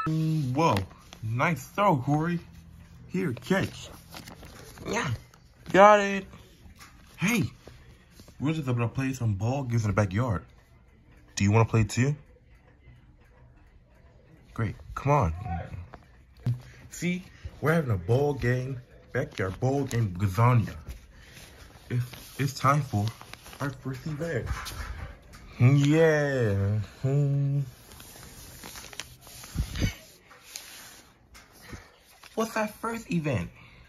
Whoa, nice throw, Corey. Here, catch. Yeah, got it. Hey, we're just about to play some ball games in the backyard. Do you want to play too? Great, come on. See, we're having a ball game, backyard ball game lasagna. It's time for our first event. Yeah. What's our first event?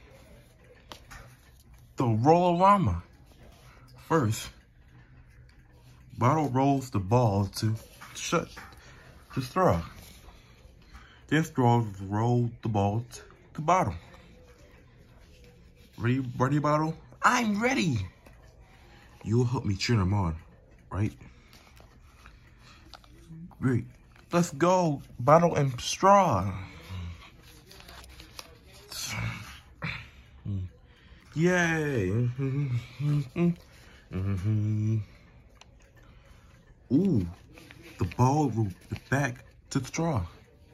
The Roll-A-Rama. First, Bottle rolls the ball to shut the straw. Then straws roll the ball to Bottle. Ready, Bottle? I'm ready. You'll help me cheer them on, right? Great. Let's go, Bottle and straw. Yay. Ooh, the ball rolled back to the straw.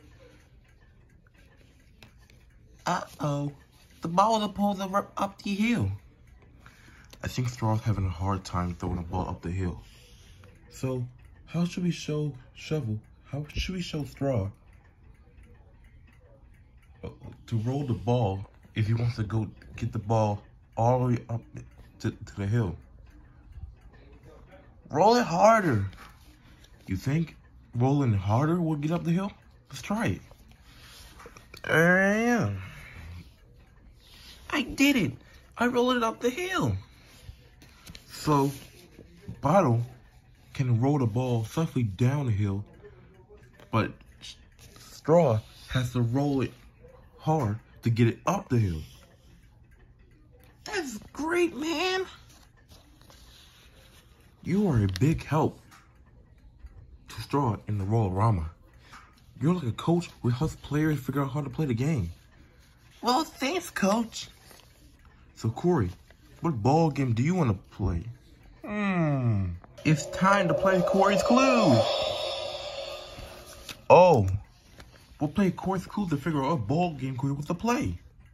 Uh-oh, the ball is pulled up the hill. I think Straw's having a hard time throwing a ball up the hill. So, how should we show Straw to roll the ball if he wants to go get the ball all the way up to the hill? Roll it harder. You think rolling harder will get up the hill? Let's try it. There I am. I did it. I rolled it up the hill. So, Bottle can roll the ball safely down the hill, but Straw has to roll it hard to get it up the hill. That's great, man. You are a big help to Straw in the Roll-A-Rama. You're like a coach who helps players figure out how to play the game. Well, thanks, coach. So, Corey, what ball game do you want to play? It's time to play Corey's Clues. Oh, we'll play Corey's Clues to figure out what ball game Corey wants to play.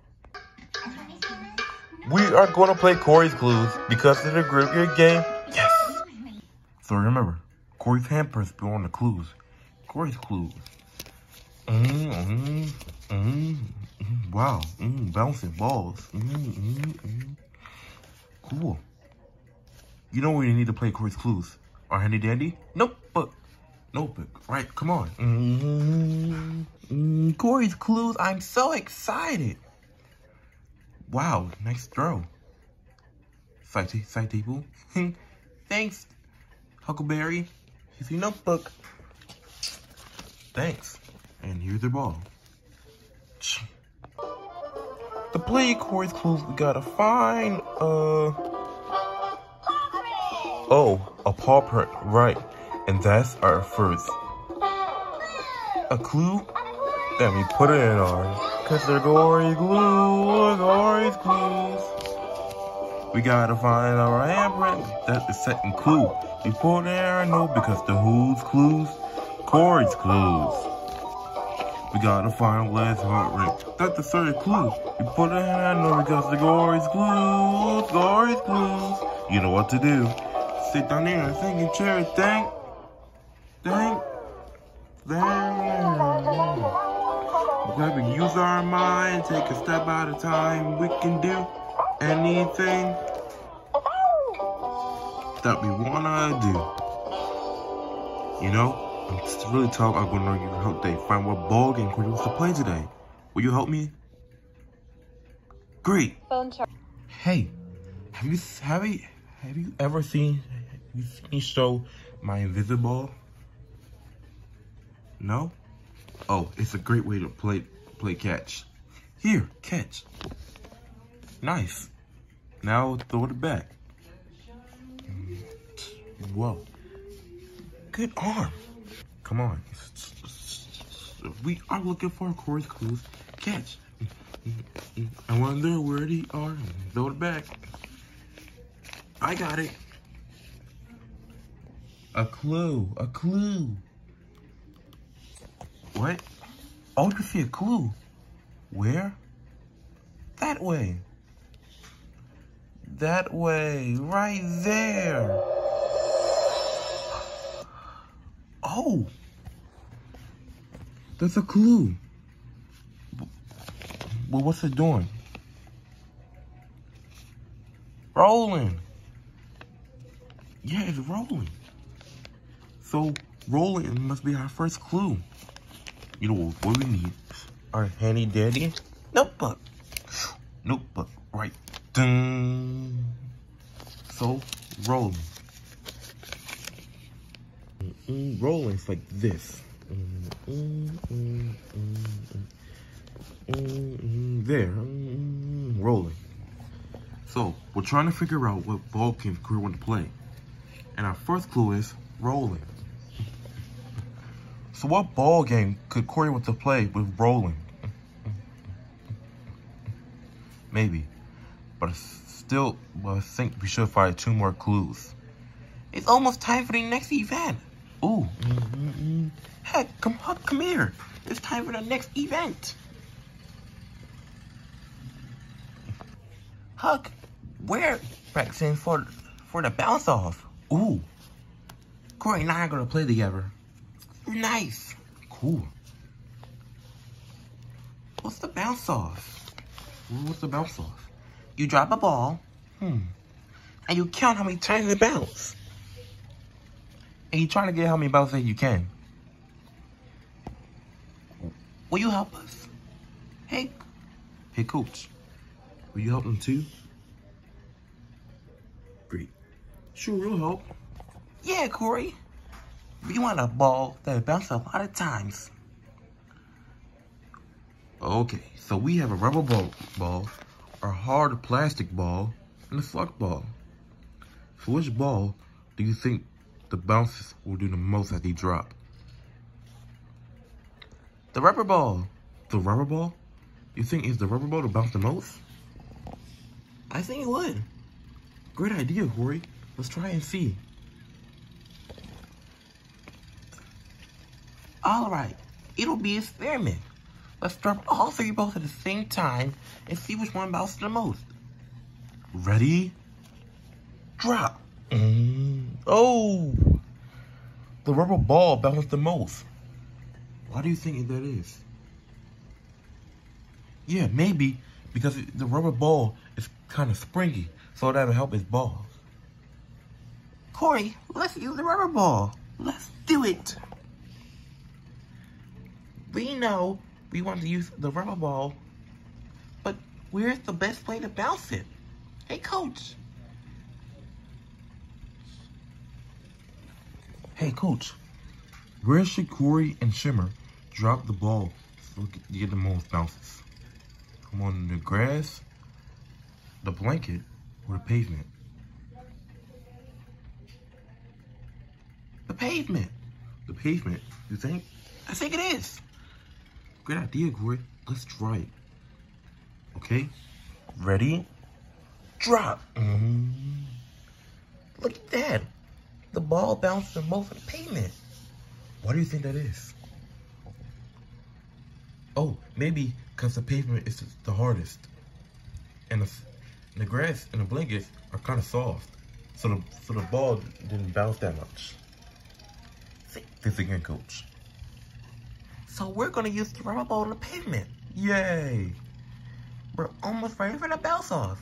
We are going to play Corey's Clues because it's a great game. Yes. So remember, Corey's handprints be on the clues. Corey's Clues. Wow. Bouncing balls. Cool. You know we need to play Corey's Clues. Our handy dandy notebook. Right, come on. Corey's Clues. I'm so excited. Wow, nice throw. Sight people. Thanks, Huckleberry. Here's your notebook. Thanks. And here's the ball. To play Corey's Clues, we gotta find, a paw print, right. And that's our first. A clue that we put it in ours. Cause they're Corey's Clues. We gotta find our handprint. That's the second clue. We put it in our note because the who's clues? Corey's Clues. We gotta find Led's heart rate. That's the third clue. We put it in our note because the Corey's Clues. You know what to do. Sit down there and think and chair. Thank. We gotta use our mind, take a step at a time. We can do anything that we wanna do. You know, I'm just really tough. I'm gonna need your help today. Find what ball game Corey wants to play today. Will you help me? Great. Hey, have you ever seen me show my Invisible? No? Oh, it's a great way to play catch. Here, catch. Nice. Now throw it back. Whoa. Good arm. Come on. We are looking for Corey's Clues. Catch. I wonder where they are. Throw it back. I got it. A clue. What? Oh, you see a clue. Where? That way. That way, right there. Oh, there's a clue. Well, what's it doing? Rolling. Yeah, it's rolling. So, rolling must be our first clue. You know what we need? Our handy dandy notebook. Notebook, right. Dun. So, rolling. Rolling is like this. There. Rolling. So, we're trying to figure out what ball game Corey want to play. And our first clue is rolling. So what ball game could Corey want to play with rolling? Maybe. But I think we should find 2 more clues. It's almost time for the next event. Ooh. Heck, come here. It's time for the next event. Huck, we're practicing for the bounce off. Ooh. Corey and I are gonna play together. Nice. Cool. What's the bounce off? What's the bounce off? You drop a ball. And you count how many times it bounces. And you trying to get how many bounces you can. Will you help us? Hey, coach. Will you help them too? Great. Sure, we'll help. Yeah, Corey. We want a ball that bounces a lot of times. Okay, so we have a rubber ball, a hard plastic ball, and a slug ball. So which ball do you think the bounces will do the most as they drop? The rubber ball. The rubber ball? You think it's the rubber ball to bounce the most? I think it would. Great idea, Corey. Let's try and see. All right, it'll be an experiment. Let's drop all 3 balls at the same time and see which one bounces the most. Ready? Drop. Oh, the rubber ball bounced the most. Why do you think that is? Yeah, maybe because the rubber ball is kind of springy, so that'll help his ball. Corey, let's use the rubber ball. Let's do it. We know we want to use the rubber ball, but where's the best way to bounce it? Hey, coach. Hey, coach. Where should Corey and Shimmer drop the ball so to get the most bounces? Come on, the grass, the blanket, or the pavement? The pavement. The pavement, you think? I think it is. Great idea, Corey. Let's try it. Okay? Ready? Drop. Look at that. The ball bounced the most on the pavement. Why do you think that is? Oh, maybe because the pavement is the hardest. And the grass and the blankets are kind of soft. So the ball didn't bounce that much. Think this again, coach. So we're gonna use the rubber ball on the pavement. Yay! We're almost ready for the bounce off.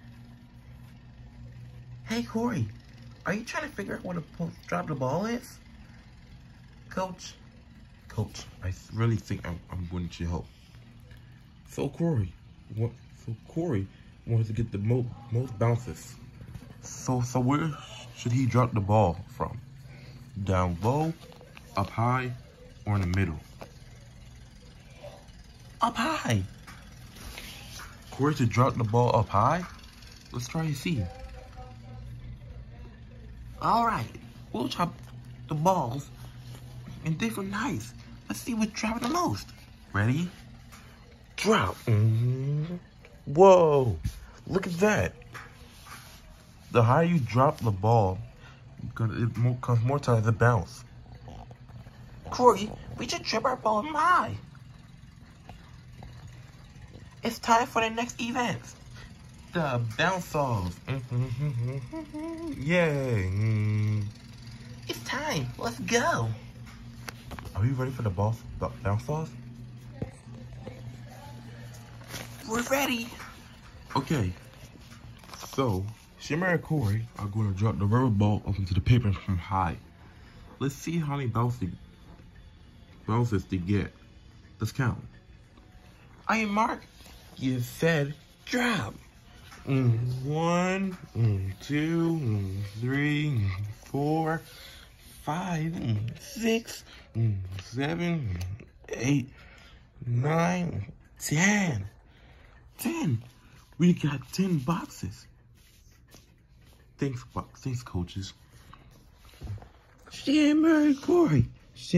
Hey, Corey, are you trying to figure out where to drop the ball is? Coach, I really think I'm going to help. So Corey wants to get the most bounces. So where should he drop the ball from? Down low, up high, or in the middle? Up high. Corey should drop the ball up high? Let's try and see. All right, we'll drop the balls in different heights. Let's see what's dropping the most. Ready? Drop. Whoa, look at that. The higher you drop the ball, it comes more times to bounce. Corey, we should drop our ball high. It's time for the next event. The bounce off. Yay. It's time. Let's go. Are you ready for the bounce off? We're ready. Okay. So, Shimmer and Corey are going to drop the rubber ball up into the paper from high. Let's see how many bounces they get. Let's count. I am Mark. You said drop. 1, 2, 3, 4, 5, 6, 7, 8, 9, 10. 10. We got 10 boxes. Thanks, coaches. Shimmer and Corey.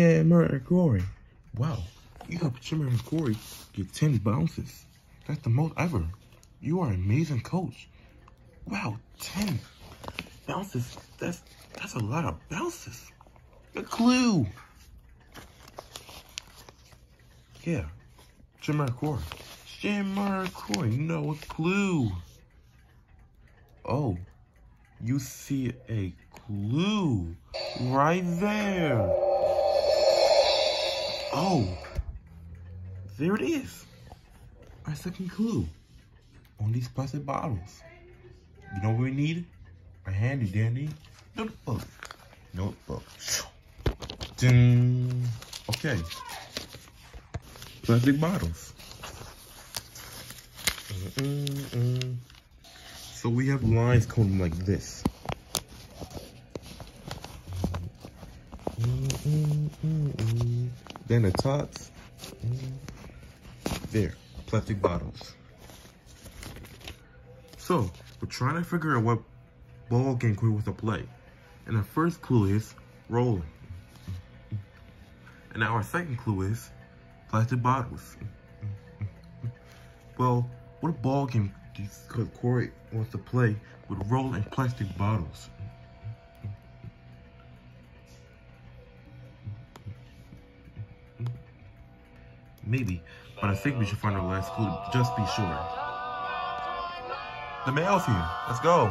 Wow, you helped Shimmer and Corey get 10 bounces. That's the most ever. You are an amazing coach. Wow, 10 bounces. That's a lot of bounces. A clue. Yeah, Shimmer and Corey. No, a clue. Oh, you see a clue right there. Oh, there it is. Our second clue on these plastic bottles. You know what we need? A handy dandy notebook. Ding. Okay. Plastic bottles. So we have lines coded like this. Then the tops. There, plastic bottles. So, we're trying to figure out what ball game Corey wants to play. And the first clue is rolling. And now our second clue is plastic bottles. Well, what ball game do Corey wants to play with rolling plastic bottles? Maybe, but I think we should find our last clue to just be sure. The mail's here. Let's go.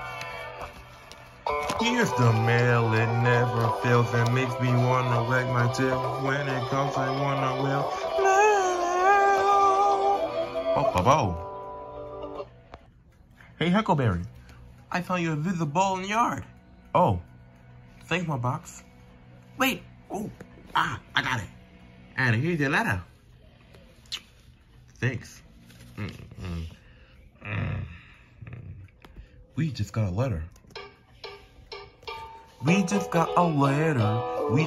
Here's the mail. It never fails. It makes me wanna wag my tail. When it comes, I wanna wail. Oh. Hey, Huckleberry. I found you a visible ball in the yard. Oh. Thanks, my box. Wait. Oh. I got it. And here's your letter. Thanks. We just got a letter. We just got a letter.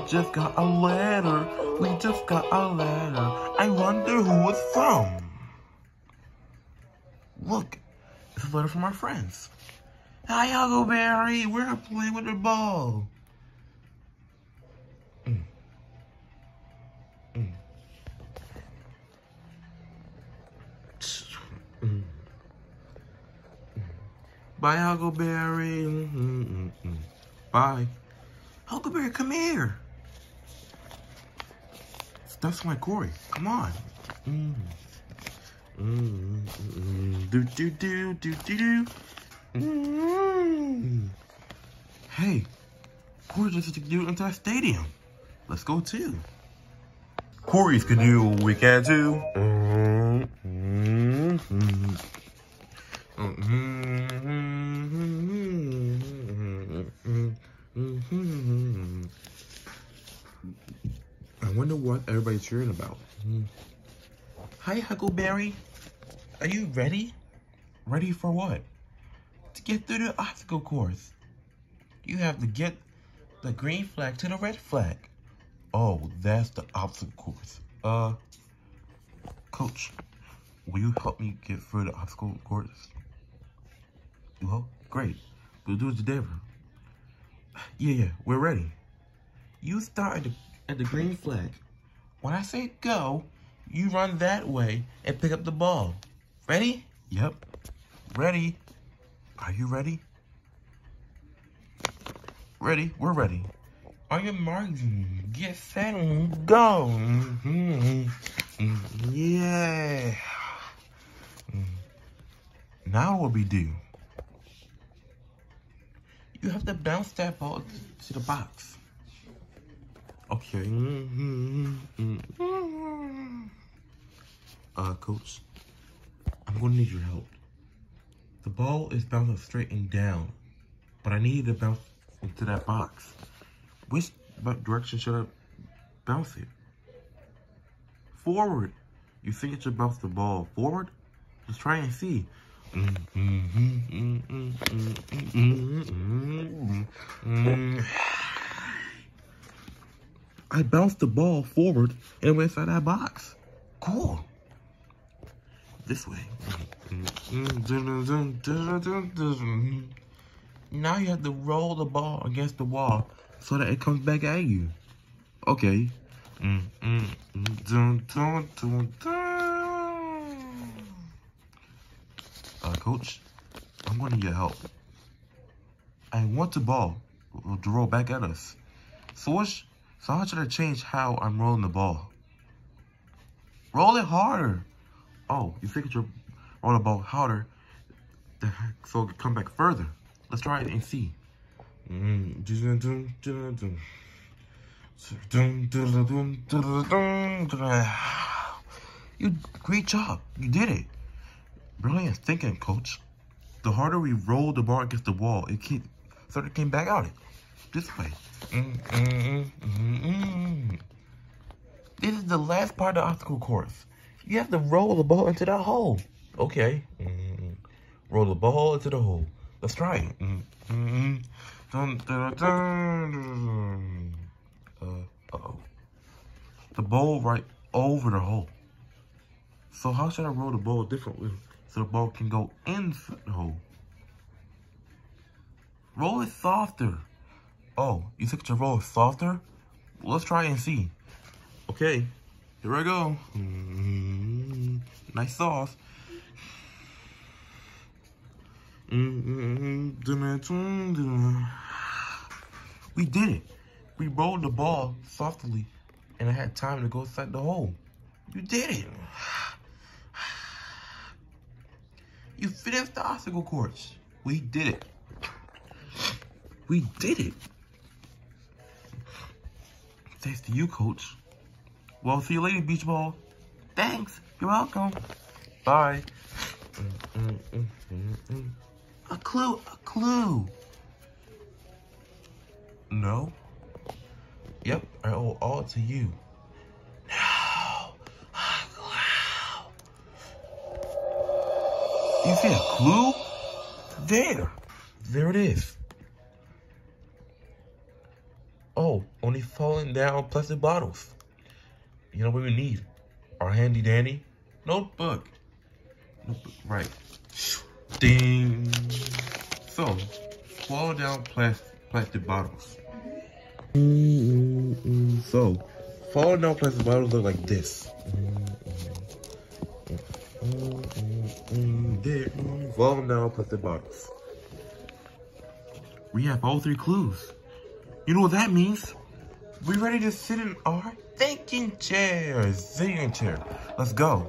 I wonder who it's from. Look, it's a letter from our friends. Hi, Huckleberry. We're playing with the ball. Bye, Huckleberry. Bye. Huckleberry, come here. That's my Corey. Come on. Hey, Corey just took you into a stadium. Let's go too. Corey's can do what we can do. I wonder what everybody's cheering about. Hi, Huckleberry. Are you ready? Ready for what? To get through the obstacle course. You have to get the green flag to the red flag. Oh, that's the obstacle course. Coach, will you help me get through the obstacle course? You help? Great. We'll do it today. Yeah, we're ready. You start at the green flag. When I say go, you run that way and pick up the ball. Ready? Yep. Ready. Are you ready? Ready? We're ready. On your marks, get set, go. Yeah. Now what we do? You have to bounce that ball to the box. Okay. Coach, I'm gonna need your help. The ball is bouncing straight and down, but I need to bounce into that box. Which direction should I bounce it? Forward. You think it should bounce the ball forward? Let's try and see. I bounced the ball forward and it went inside that box. Cool. This way. Now you have to roll the ball against the wall so that it comes back at you. Okay. Coach, I'm gonna need your help. I want the ball to roll back at us. So how should I change how I'm rolling the ball? Roll it harder. Oh, you think you're roll the ball harder so it can come back further. Let's try it and see. Great job. You did it. Brilliant thinking, Coach. The harder we roll the ball against the wall, it came back out this way. This is the last part of the obstacle course. You have to roll the ball into that hole. Okay. Roll the ball into the hole. Let's try it. Uh-oh. The ball right over the hole. So how should I roll the ball differently so the ball can go inside the hole? Roll it softer. Oh, you think to roll it softer? Well, let's try and see. Okay, here I go. Nice sauce. We did it. We rolled the ball softly and I had time to go inside the hole. You did it. You finished the obstacle course. We did it. We did it. Thanks to you, Coach. Well, see you later, beach ball. Thanks. You're welcome. Bye. A clue. A clue. No. Yep, I owe all to you. No. A clue. You see a clue? There. There it is. Oh, only falling down plastic bottles. You know what we need? Our handy dandy notebook. Right. Ding. So, fall down plastic bottles. So, fall down plastic bottles look like this. Falling down plastic bottles. We have all 3 clues. You know what that means? We ready to sit in our thinking chair. Zinging chair. Let's go.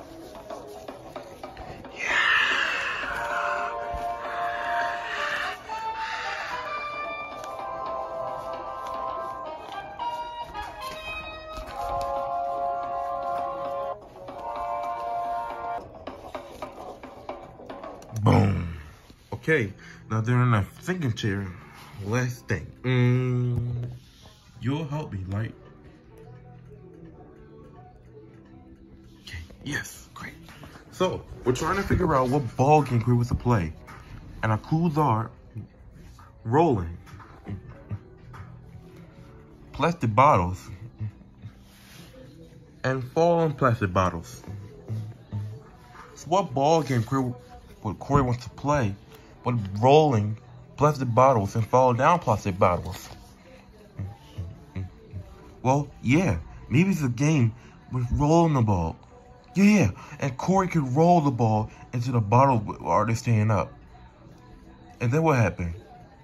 Boom. Okay, now they're in a thinking chair. Let's think. You'll help me, right? Okay, yes, great. So, we're trying to figure out what ball game we was to play. And our clues are rolling, plastic bottles, and falling plastic bottles. So what ball game Corey wants to play with rolling plastic bottles and fall down plastic bottles? Well, yeah, maybe it's a game with rolling the ball. Yeah, and Corey could roll the ball into the bottle while they're standing up. And then what happened?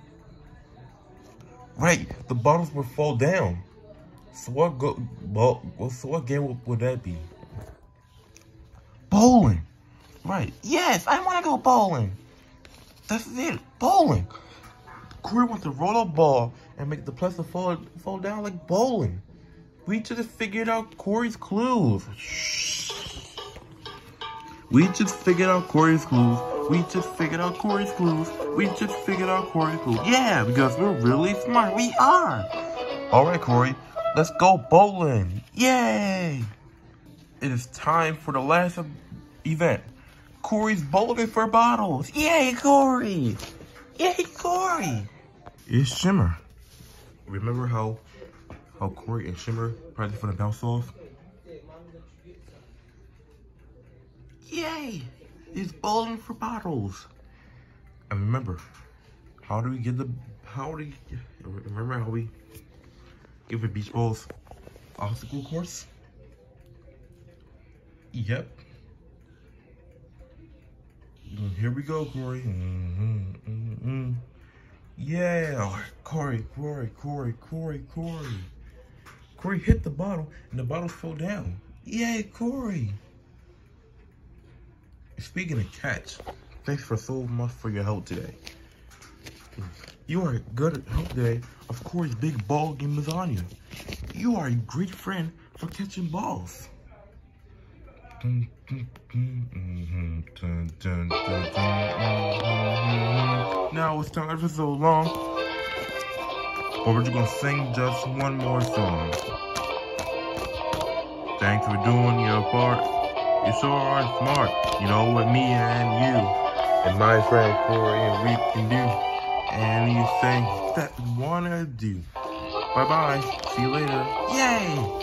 Right, the bottles would fall down. So what game would that be? Bowling. Right. Yes, I want to go bowling. That's it. Bowling. Corey wants to roll a ball and make the plastic fall down like bowling. We just figured out Corey's clues. Shh. We just figured out Corey's clues. We just figured out Corey's clues. We just figured out Corey's clues. Yeah, because we're really smart. We are. All right, Corey. Let's go bowling. Yay! It is time for the last event. Corey's bowling for bottles. Yay, Corey! Yay, Corey! It's Shimmer. Remember how Corey and Shimmer practiced for the bounce off? Yay! It's bowling for bottles. And remember, remember how we give the beach balls obstacle course? Yep. Here we go, Corey. Yeah, Corey. Corey hit the bottle and the bottle fell down. Yay, Corey. Speaking of catch, thanks for so much for your help today. You are good at help today of Corey's big ball game lasagna. You are a great friend for catching balls. Now it's time for so long, but we're just gonna sing just one more song. Thanks for doing your part. You sure are smart. You know what me and you and my friend Corey and we can do anything that we wanna do. Bye bye. See you later. Yay!